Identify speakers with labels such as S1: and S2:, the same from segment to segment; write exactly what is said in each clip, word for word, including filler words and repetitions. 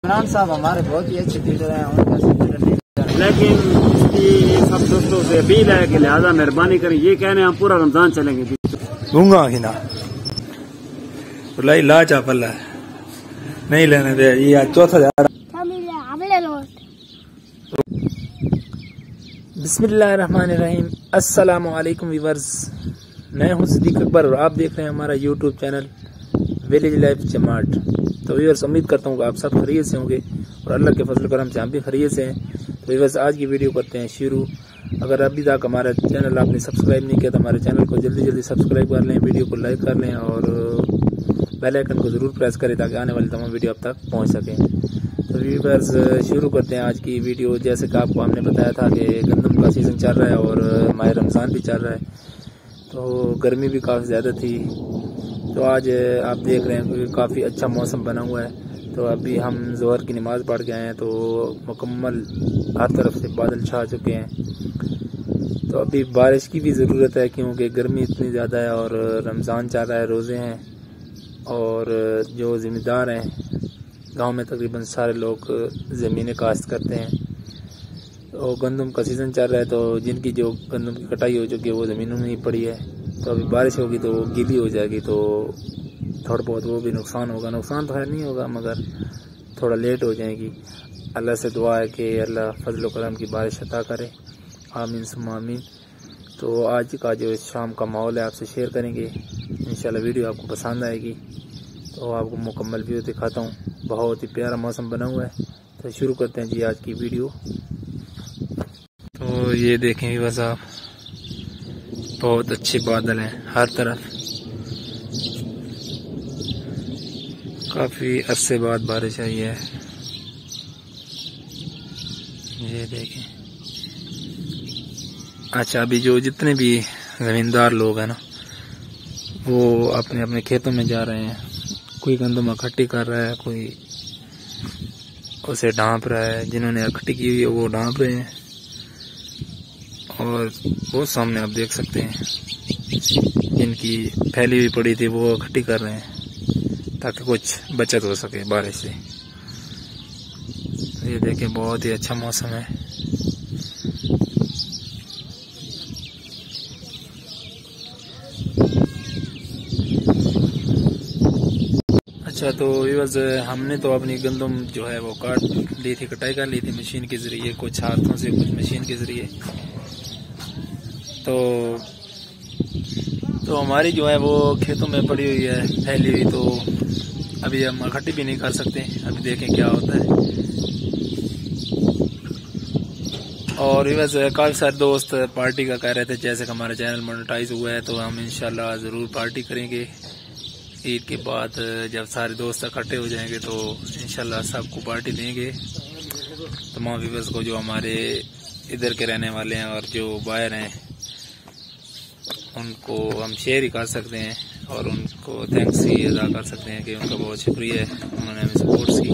S1: इमरान साहब हमारे बहुत ही अच्छे लीडर हैं, उनका
S2: लेकिन इसकी सब दोस्तों से अपील है कि लिहाजा मेहरबानी करें, ये कहने हम पूरा रमजान चलेंगे
S3: दूंगा ही ना ला चापल नहीं लेने दे। ये चौथा जा बिस्मिल्लाहिर्रहमानिर्रहीम। अस्सलाम वालेकुम व्यूअर्स, मैं हूं सिद्दीक अकबर और आप देख रहे हैं हमारा यूट्यूब चैनल विलेज लाइफ जमात। तो व्यूअर्स, उम्मीद करता हूं कि आप सब खैरियत से होंगे और अल्लाह के फजल करम से हम भी खैरियत से हैं। तो व्यूअर्स, आज की वीडियो करते हैं शुरू। अगर अभी तक हमारा चैनल आपने सब्सक्राइब नहीं किया तो हमारे चैनल को जल्दी जल्दी सब्सक्राइब कर लें, वीडियो को लाइक कर लें और बेल आइकन को ज़रूर प्रेस करें ताकि आने वाली तमाम वीडियो आप तक पहुँच सकें। तो व्यूअर्स, शुरू करते हैं आज की वीडियो। जैसे कि आपको हमने बताया था कि गंदम का सीज़न चल रहा है और माह रमज़ान भी चल रहा है, तो गर्मी भी काफ़ी ज़्यादा थी। तो आज आप देख रहे हैं कि काफ़ी अच्छा मौसम बना हुआ है। तो अभी हम ज़ोहर की नमाज़ पढ़ के आए हैं, तो मुकम्मल हर तरफ से बादल छा चुके हैं। तो अभी बारिश की भी ज़रूरत है क्योंकि गर्मी इतनी ज़्यादा है और रमज़ान चल रहा है, रोज़े हैं और जो ज़िम्मेदार हैं गांव में तकरीबन सारे लोग ज़मीनें काश्त करते हैं। तो गंदम का सीज़न चल रहा है, तो जिनकी जो गंदम की कटाई हो चुकी है वो ज़मीनों में ही पड़ी है। तो अभी बारिश होगी तो वो गीली हो जाएगी, तो थोड़ा बहुत वो भी नुकसान होगा। नुकसान तो है नहीं होगा मगर थोड़ा लेट हो जाएगी। अल्लाह से दुआ है कि अल्लाह फजल करम की बारिश अता करे, आमीन सुम्मा आमीन। तो आज का जो शाम का माहौल है आपसे शेयर करेंगे, इंशाल्लाह वीडियो आपको पसंद आएगी। तो आपको मुकम्मल व्यू दिखाता हूँ, बहुत ही प्यारा मौसम बना हुआ है। तो शुरू करते हैं जी आज की वीडियो। तो ये देखें बस आप, बहुत अच्छे बादल हैं हर तरफ, काफ़ी अरसे बाद बारिश आई है। ये देखें। अच्छा, अभी जो जितने भी ज़मींदार लोग हैं ना, वो अपने अपने खेतों में जा रहे हैं। कोई गंदम इकट्ठी कर रहा है, कोई उसे ढांप रहा है। जिन्होंने इकट्ठी की हुई है वो ढांप रहे हैं और वो सामने आप देख सकते हैं जिनकी फैली हुई पड़ी थी वो इकट्ठी कर रहे हैं ताकि कुछ बचत हो सके बारिश से। तो ये देखें, बहुत ही अच्छा मौसम है। अच्छा, तो व्यूअर्स, हमने तो अपनी गंदम जो है वो काट ली थी, कटाई कर ली थी मशीन के ज़रिए, कुछ हाथों से कुछ मशीन के ज़रिए। तो तो हमारी जो है वो खेतों में पड़ी हुई है, फैली हुई, तो अभी हम इकट्ठी भी नहीं कर सकते। अभी देखें क्या होता है। और व्यूअर्स, काफ़ी सारे दोस्त पार्टी का कह रहे थे, जैसे कि हमारा चैनल मोनेटाइज हुआ है तो हम इंशाल्लाह ज़रूर पार्टी करेंगे ईद के बाद। जब सारे दोस्त इकट्ठे हो जाएंगे तो इंशाल्लाह सबको पार्टी देंगे। तमाम व्यूअर्स को जो हमारे इधर के रहने वाले हैं और जो बाहर हैं उनको हम शेयर ही कर सकते हैं और उनको थैंक्स ही अदा कर सकते हैं कि उनका बहुत शुक्रिया है, उन्होंने हमें सपोर्ट की।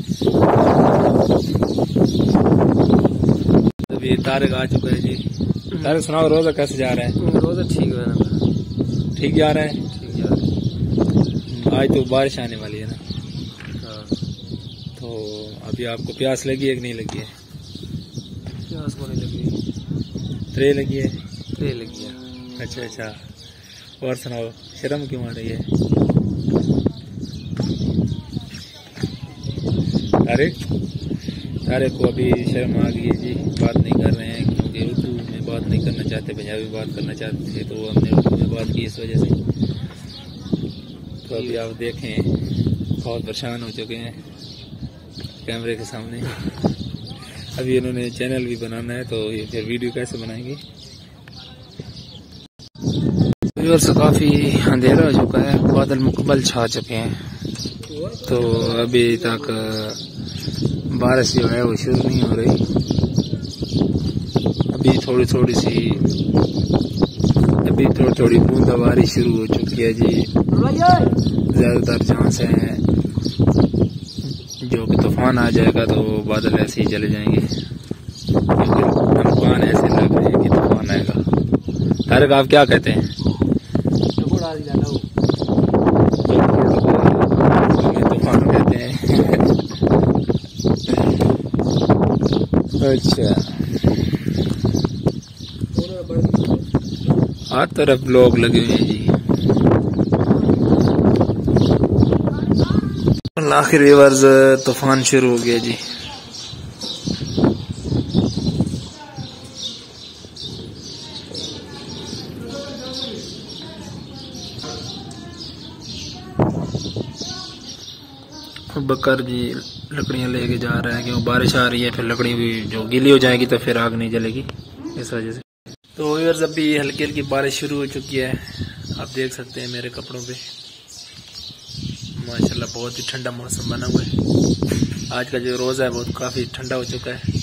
S3: अभी तारिक आ चुका है जी। तारिक, सुनाओ, रोज़ा कैसे जा रहा है?
S1: रोज़ा ठीक है,
S3: ठीक जा रहा है।
S1: ठीक जा रहा है।
S3: आज तो बारिश आने वाली है ना,
S1: हाँ।
S3: तो अभी आपको प्यास लगी है कि नहीं लगी है?
S1: प्यास को नहीं लगी,
S3: त्रे लगी है।
S1: त्रे लगी है।
S3: अच्छा अच्छा, और सुनाओ, शर्म क्यों आ रही है? अरे अरे को अभी शर्म आ गई है जी, बात नहीं कर रहे हैं क्योंकि उर्दू में बात नहीं करना चाहते, पंजाबी बात करना चाहते थे तो हमने उर्दू में बात की इस वजह से। तो अभी आप देखें बहुत परेशान हो चुके हैं कैमरे के सामने। अभी इन्होंने चैनल भी बनाना है, तो ये फिर वीडियो कैसे बनाएंगे? व्यूअर्स, काफ़ी अंधेरा हो चुका है, बादल मुकम्मल छा चुके हैं, तो अभी तक बारिश जो है वो शुरू नहीं हो रही। अभी थोड़ी थोड़ी सी अभी थोड़ी थोड़ी बूंदाबांदी शुरू हो चुकी है जी। ज़्यादातर चांस हैं जो कि तूफान आ जाएगा, तो बादल ऐसे ही चले जाएंगे क्योंकि तूफान ऐसे लग रहे हैं कि तूफान आएगा। तारिक, आप क्या कहते हैं? तूफान कहते हैं। अच्छा, हर तरफ लोग लगे हुए हैं जी। आखिर व्यूअर्स तूफान शुरू हो गया जी। बकर जी लकड़ियां लेके जा रहे हैं क्योंकि बारिश आ रही है, फिर लकड़ी भी जो गीली हो जाएगी तो फिर आग नहीं जलेगी, इस वजह से। तो व्यूअर्स अभी हल्की हल्की बारिश शुरू हो चुकी है, आप देख सकते हैं मेरे कपड़ों पे माशाल्लाह बहुत ही ठंडा मौसम बना हुआ है। आज का जो रोज़ा है बहुत काफ़ी ठंडा हो चुका है।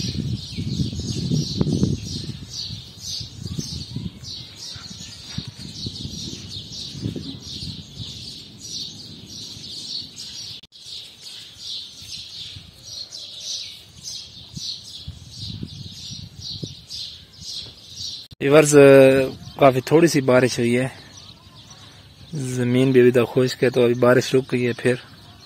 S3: व्यूअर्स काफ़ी थोड़ी सी बारिश हुई है, ज़मीन भी अभी तक खुश्क है, तो अभी बारिश रुक गई है। फिर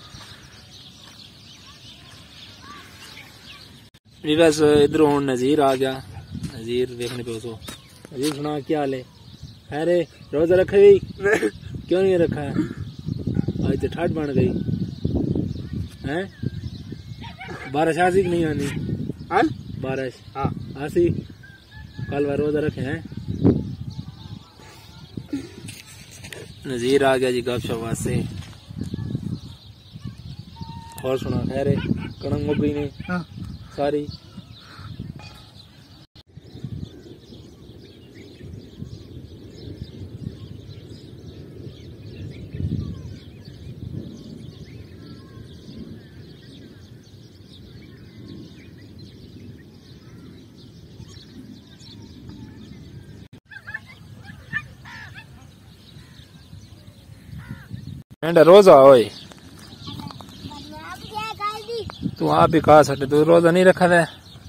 S3: व्यूअर्स इधर हूँ नज़ीर आ गया, नज़ीर देखने पे उसको। नज़ीर सुना क्या हाल है? खैर है? रोज़ा रखा गई? क्यों नहीं रखा है? आज तो ठाट बन गई हैं? बारिश आसी नहीं आनी? बारिश हाँ आसी, कल बार रोजा रखे हैं। नज़ीर आ गया जी गपशप वास्ते। और सुना खैर है? कणक मुक गई नहीं हाँ। सारी रोजा होए तू आप भी कहा सकते, तू रोजा नहीं रखा है?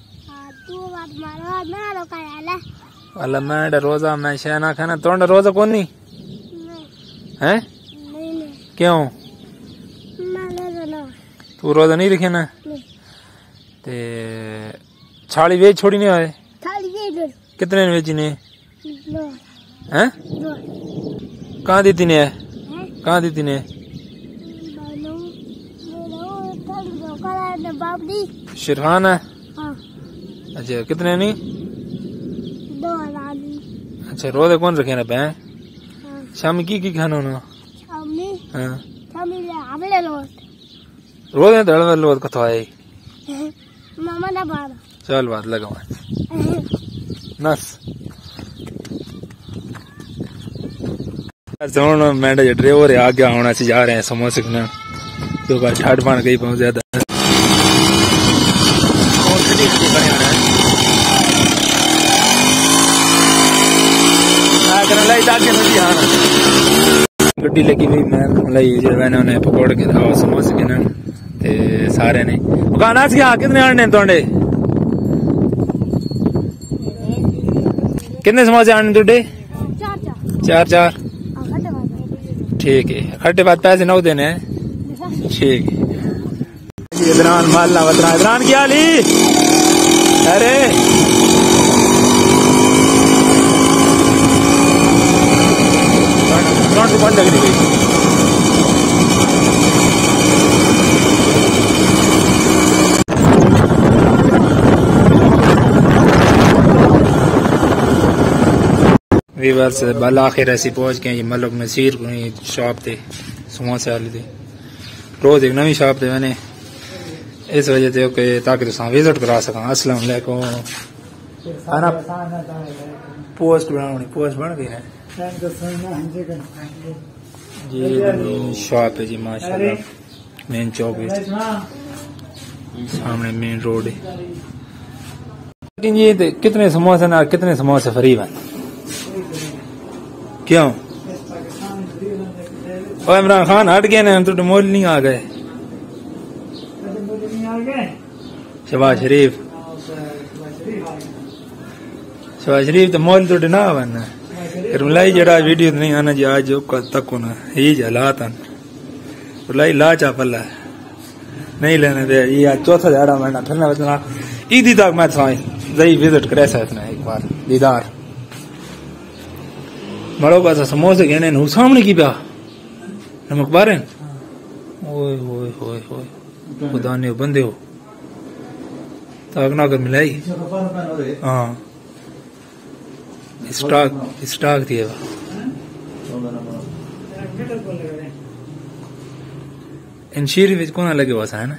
S3: अल्लाह मैं रोजा मैं शायद ना खाना तो रोजा कौन नहीं है? क्यों तू रोजा नहीं रखे ना? ते छाली वेच छोड़ी नहीं आए? कितने वेची ने हैं? कहाँ दी थी ने? कहाँ दी थी ने? शिरखान है हाँ। अच्छा कितने नहीं? दो हजार। अच्छा रोजे कौन रखे ना बहन? हाँ। शामी की की खाना ना? शामी हाँ शामी ले हमले लोट रोजे तो हड़वे लोट कथो आए मामा ना बार चल बात लगा नस जोन मैंने ड्राइवर आ गया होना से जा रहे हैं समोसे खाने, तो बार ठाट बन गई बहुत ज्यादा। गड्डी लगी हुई मैं लाई जो मैंने उन्हें पकौड़ के खाओ समोसे के ना ते सारे ने दुकान से यहाँ कितने आने तोड़े? कितने समोसे आने तोड़े? चार चार ठीक है, खट्टे बाद पैसे नौ देने हैं ठीक है। इधरान मालना वतरा इधरान क्या ली? अरे दुकान लग रही गई वीवर्स बल आखिर ऐसी पहुंच गए मलक नसीर को शॉप थे समोसे वाली थी। रोज एक नवी शॉप थे मैंने इस वजह से कि ताकि तुम विजिट करा सका। अस्सलाम वालेकुम खाना पोस्ट बनानी पोस्ट बन गई है जी। शॉप है जी माशाल्लाह मेन चौक है सामने मेन रोड है। लेकिन ये कितने समोसे ना कितने समोसे फ्री बन क्यों? और इमरान खान हट गए ना तो मोल नहीं आ गए। शहबाज शरीफ शहबाज शरीफ तो मोल तो ना बनना रुलाई जड़ा वीडियो नहीं आना जी आज जो तक होना ही हालात रुलाई ला चा पल्ला नहीं लेने दे। ये चौथा झाड़ा महीना ठंडा बचना ईदी तक मैं जही विजिट करे सकते एक बार दीदार बड़ो पास समोसे कहने नु सामने की प्या नमक बारे ओए ओए ओए ओए खुदा ने बंदे हो ताक ना कर मिलाई हाँ स्टॉक स्टॉक थी इन शीरी विच कोना लगे हुआ है ना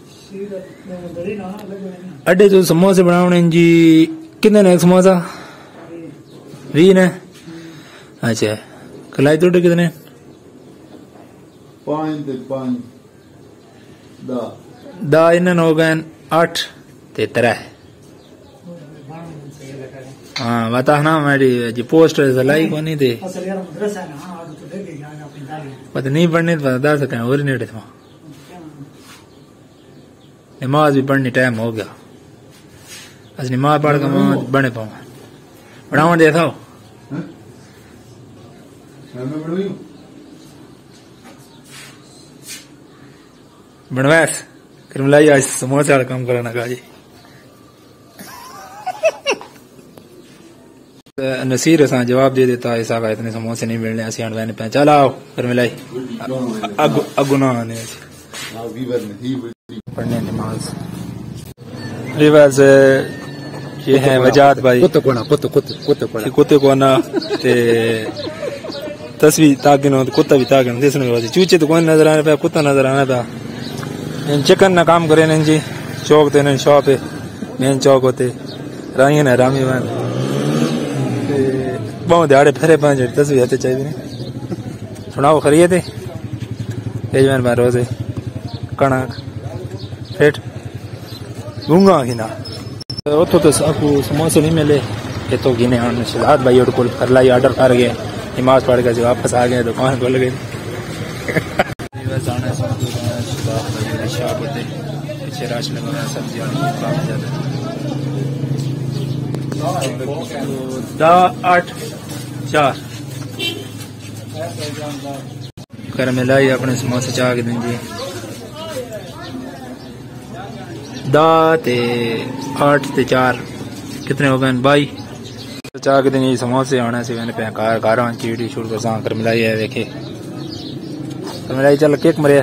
S3: अड्डे जो समोसे बनाने जी कितने ने समोसा भी ने अच्छा कलाई तोड़े कितने
S4: पाँच पाँच दा
S3: दा इन्हन हो गए आठ ते तरह हाँ बता ना मेरी जी पोस्टर लाई को नहीं थे पता नहीं पढ़ने तो बता सकें और नहीं था नमाज भी पढ़नी टाइम हो गया अस नमाज पढ़ के बने पाऊँ बनावा देखा हो बनवास कर मिलाई आज समोसे वाला काम कराना का जी नसीर असा जवाब दे देता है साहब इतने समोसे नहीं मिलने असि अणवाने पे चल आओ कर मिलाई अगु अगु ना आने पढ़ने नमाज रिवाज ये है वजात भाई
S1: कुत्ते कोना कुत्ते कुत्ते कुत्ते कोना
S3: कुत्ते कोना ते तस्वीर तागिनो कुत्ता भी तागिनो देखने वाली चूचे तो कौन नजर आने पे कुत्ता नजर आने पे इन चिकन ना काम करे न जी चौक ते न शॉप है मेन चौक होते रानी ने रामी वन बहुत दिहाड़े फेरे पांच तस्वीर आते चाहिए नहीं सुनाओ खरीदे थे तेजमान बार रोजे कणक फेट गूंगा ही ना तो तो आपको समोसे नहीं मिले ये तो गिने आने शहाद भाई और कुल कर लाई ऑर्डर कर गए नमाज पढ़ के वापस आ गए दुकान खोल गई राशन वगैरह सब्जियां दा आठ चार कर मिलाई अपने समोसे चाह के दिन जी दा ते आठ ते चार कितने हो गए बाई चाह के दिन ये समोसे आने से मैंने पे कार कार चीड़ी छूट कर सा कर मिलाई है देखे तो मिलाई चल केक मरे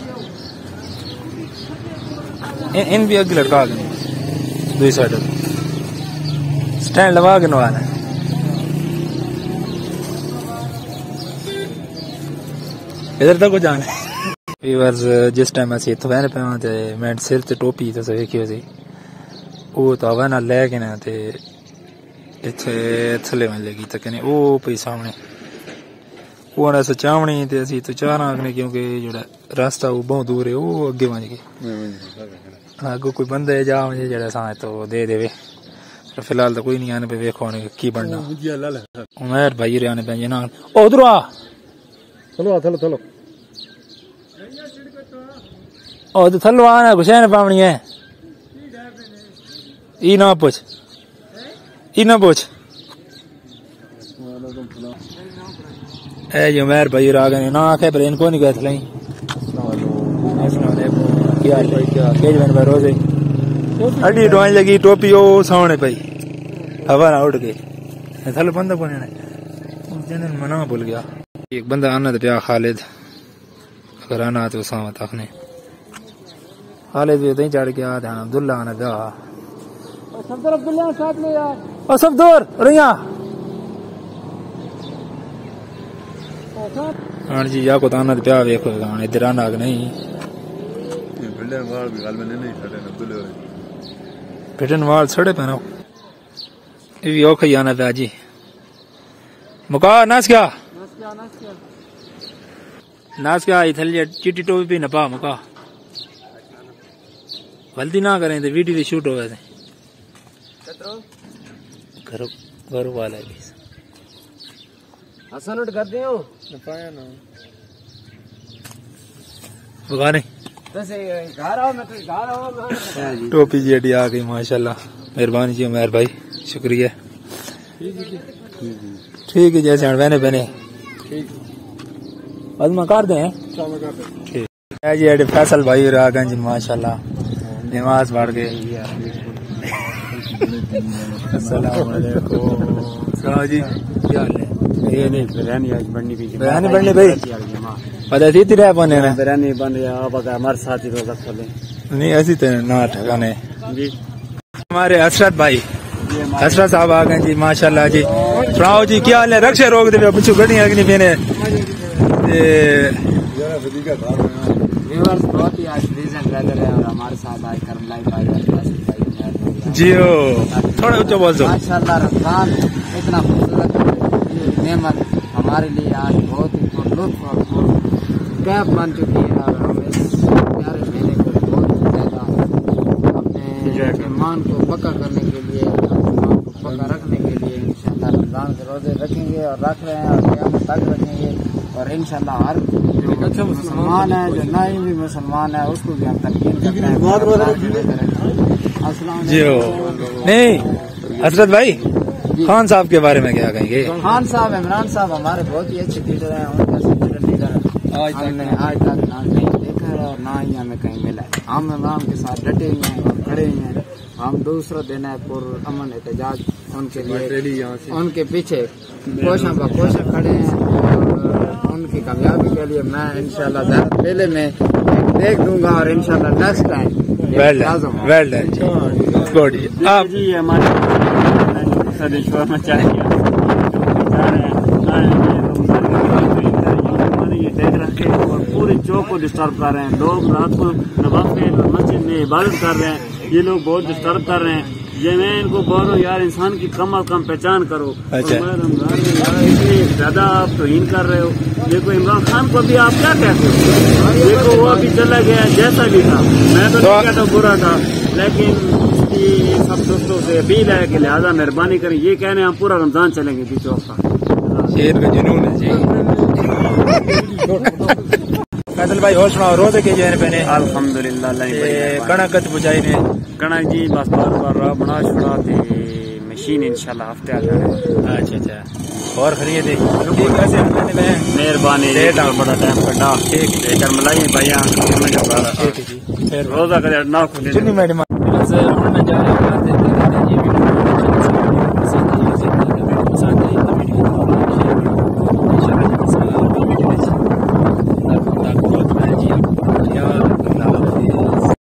S3: इन, इन भी अगे लड़का दुई साइड स्टैंड लगा के नवाना इधर तक जाना व्यूअर्स जिस टाइम असि इत्थों बहने पे ते मैं सिर ते टोपी तो वेखियो सी वो तो हवा नाल लै के ना ते इत्थे थल्ले वन लगी तो कने ओ पई सामने वो ना से चावनी ते असि तो चाहना आखने क्योंकि जेड़ा रास्ता वो बहुत दूर है वो अगे वज गए अगो कोई बंदे जा मुझे जेड़ा सा तो दे देवे फिलहाल तो कोई नहीं आने पे वेखो ने की बनना उमर भाई रे आने पे जना ओ उधर आ
S1: चलो चलो चलो
S3: ओ तो थल्लो आना कुछ है पावनी है ई ना पूछ ई ना पूछ ए जो मेर भाई आ गए ना आखे पर इनको नहीं गए थलाई क्या भाई क्या केज बन पर रोजे अड़ी डोन लगी टोपी ओ सामने पई हवा ना उड़ गई थल बंदा कोने ने जन मना भूल गया एक बंदा आना तो प्या खालिद अगर आना तो सामत आखने खालिद भी उतनी चढ़ गया ध्यान अब्दुल्ला आना गा
S1: सफदर अब्दुल्ला साथ ले यार
S3: ओ सफदर रिया हां जी या को ताना प्या देखो गान इधर आना कि नहीं
S4: बिल्डर वाल भी गाल में नहीं खड़े अब्दुल्ला
S3: पिटन वाल छड़े पनो ये भी ओखा आना पे जी मुका नास क्या
S1: नास क्या नास क्या
S3: नास क्या इथल चिट्टी टोपी भी न पा मुका गलती ना करें तो वीडियो भी शूट हो वैसे घर घर वाला है
S1: हसन उठ कर दियो न पाया ना
S3: मुका नहीं
S1: घर आओ मैं घर आओ
S3: टोपी जी अड़ी आ गई माशाल्लाह मेहरबानी जी उमर भाई शुक्रिया ठीक है जैसे बहने बहने अदमा कर दें ठीक है जी अड़ी फैसल भाई आ गए जी माशाल्लाह नमाज पढ़ गए अस्सलाम वालेकुम। सलाम जी, क्या हाल है?
S2: ये नहीं बिरयानी आज बननी भी
S3: बिरयानी बननी भाई पता थी तेरे बने ना
S2: बिरयानी बन रही है। अब अगर हमारे साथ ही रोजा खोले
S3: नहीं ऐसी तो ना ठकाने
S2: जी।
S3: हमारे हसरत भाई हसरत साहब आ गए जी माशाल्लाह जी। सुनाओ जी क्या हाल है? रक्षा रोक दे पिछू गड्डी अग्नि पीने
S1: व्यूअर्स बहुत ही आज प्लीजेंट वेदर है और हमारे साथ आज करम लाइव भाई
S3: जी हो थोड़ा ऊंचा बोल दो।
S1: माशाल्लाह रमजान इतना खूबसूरत नेमत हमारे लिए आज बहुत ही लुत्फ और कैफ बन चुकी है और हम इस प्यारे महीने को बहुत ही ज्यादा अपने ईमान को पक्का करने के लिए ईमान को पक्का रखने के लिए इंशाल्लाह रमजान के रोजे रखेंगे और रख रहे हैं और क़यामत तक रखेंगे और इंशाल्लाह हर जो मुसलमान है जो नहीं भी मुसलमान है उसको भी हम तलकीन करते हैं
S3: जी हो। नहीं हसरत भाई खान साहब के बारे में क्या कहेंगे?
S1: खान साहब इमरान साहब हमारे बहुत ही अच्छे लीडर हैं। उनका लीडर लीडर हमने आज तक ना कहीं देखा है और ना ही हमें कहीं मिला है। हम इमरान के साथ डटे हुए हैं और खड़े हुए हैं। हम दूसरा दिन है पुर अमन एहतजाज उनके लिए उनके पीछे कोशा ब कोशा खड़े हैं और उनकी कामयाबी के लिए मैं इंशाल्लाह ज़्यादा पहले में देख दूंगा और इंशाल्लाह next time
S3: well done well done good. आप
S2: जी हमारे शोर मचा ये देख रखे और पूरे चौक को डिस्टर्ब कर रहे हैं। लोग रात को नवाफिल मस्जिद में इबादत कर रहे हैं। ये लोग बहुत डिस्टर्ब कर रहे हैं। ये मैं इनको बोल रहा हूँ यार इंसान की कम अज कम पहचान करो।
S3: अच्छा।
S2: रमजान में यार इतनी ज्यादा आप तौहीन कर रहे हो। देखो इमरान खान को भी आप क्या कहते हो? देखो वो अभी चला गया जैसा भी था। मैं तो नहीं कहता बुरा था लेकिन सब दोस्तों से अपील है कि लिहाजा मेहरबानी करें। ये कहने हम पूरा रमजान चलेंगे बीच का
S3: शेर का जुनून है जी। फैसल भाई और सुनाओ रोजे के जहन पे ने
S2: अल्हम्दुलिल्लाह
S3: कणक कत बुझाई ने
S2: कणक जी बस बार बार रहा बना छुड़ा थे मशीन इंशाल्लाह हफ्ते आ जाए।
S3: अच्छा अच्छा और खरीद
S2: मेहरबानी बड़ा टाइम कटा लेकर मलाई भैया रोजा कर ना खुले
S3: मैडम जा रहे हैं